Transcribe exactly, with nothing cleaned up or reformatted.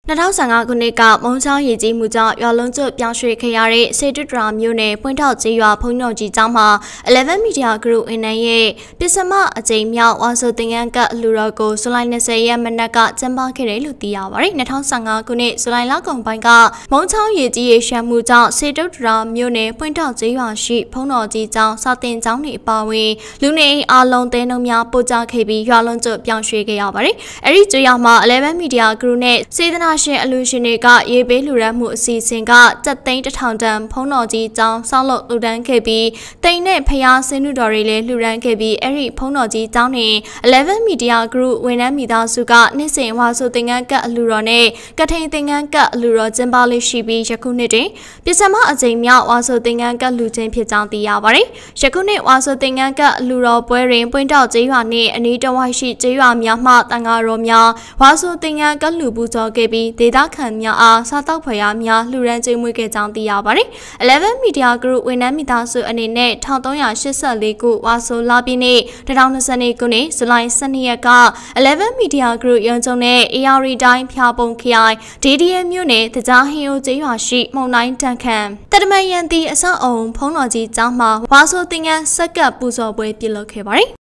၂၀၁၅ခုနှစ်ကမုံချောင်းရေကြီးမှုကြောင့်ရွာလုံးကျွတ်ပြောင်းရွှေ့ခဲ့ရတဲ့စေတုတရာမြို့နယ်ပွင့်ထောက်ကျေးရွာဘုံတော်ကြီးကျောင်းမှာ eleven Media Group ဝန်ထမ်းရဲ့ပစ္စမအကြိမ်မြောက်ဝါဆိုသင်္ကန်းကပ်လူတော်ကိုဇူလိုင်၂၀ရက်မနက်ကကျင်းပခဲ့တယ်လို့သိရပါတယ်။၂၀၁၅ခုနှစ်ဇူလိုင်လကုန်ပိုင်းကမုံချောင်းရေကြီးရေရှမ်းမှုကြောင့်စေတုတရာမြို့နယ်ပွင့်ထောက်ကျေးရွာရှိဘုံတော်ကြီးကျောင်းစာသင်ကျောင်းတွေအပါအဝင်လူနေအားလုံးတဲနှုံများပို့ကြခဲ့ပြီးရွာလုံးကျွတ်ပြောင်းရွှေ့ခဲ့ရပါတယ်။အဲဒီကျေးရွာမှာ eleven Media Group နဲ့စေတနာရှင်အလူရှင်တွေကရေပေးလူရမှုအစီအစဉ်ကတက်သိန်းတစ်ထောင်တန်ဖုံးတော်ကြီးကျောင်းဆောက်လုပ်လူတန်းခဲ့ပြီးတိမ်နဲ့ဖျားစင်းနုတော်တွေလည်းလူရန်ခဲ့ပြီးအဲ့ဒီဖုံးတော်ကြီးကျောင်းနဲ့ eleven Media Group ဝန်ထမ်းမိသားစုကနေ့စဉ်ဝါဆိုသင်္ကန်းကပ်အလူတော်နဲ့ကထိန်သင်္ကန်းကပ်အလူတော်ကျင်းပလေးရှိပြီးယခုနှစ်တွင်ပစ္စမအကြိမ်မြောက်ဝါဆိုသင်္ကန်းကပ်လူချင်းဖြစ်ကြောင်းသိရပါတယ်။ယခုနှစ်ဝါဆိုသင်္ကန်းကပ်အလူတော်ပွဲတွင်ပွင့်တောက်ကျေးရွာနှင့်အနီးတစ်ဝိုက်ရှိကျေးရွာများမှတန်ဃာတော်များဝါဆိုသင်္ကန်းကပ်လူပူဇော်ခဲ့ပြီးဒေသခံများအားစားတောက်ဖွယ်ရာများလှူဒန်းကျွေးမွေးခဲ့ကြောင်းသိရပါတယ်။ eleven Media Group ဝန်ထမ်းမိသားစုအနေနဲ့၁၃၈၄ခုဝါဆိုလပြည့်နေ့၂၀၂၂ခုနှစ်ဇူလိုင်၁၂ရက်က eleven Media Group ရုံးချုပ်နဲ့ A R D တိုင်းဖျားပုံခရိုင် D D A မြို့နယ်တကြားဟင်းအိုကျေးရွာရှိမှုန်တိုင်းတန်ခမ်းတတမယန်တီအဆောက်အုံဖုံးတော်ကြီးကျောင်းမှာဝါဆိုသင်္ကန်းဆက်ကပ်ပူဇော်ပွဲပြုလုပ်ခဲ့ပါတယ်